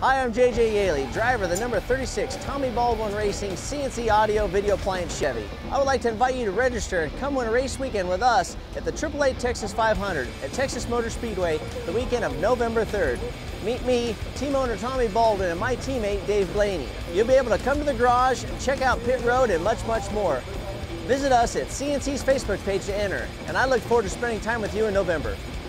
Hi, I'm JJ Yaley, driver of the number 36 Tommy Baldwin Racing CNC Audio Video Appliance Chevy. I would like to invite you to register and come win a race weekend with us at the AAA Texas 500 at Texas Motor Speedway the weekend of November 3rd. Meet me, team owner Tommy Baldwin, and my teammate Dave Blaney. You'll be able to come to the garage and check out pit road and much, much more. Visit us at CNC's Facebook page to enter, and I look forward to spending time with you in November.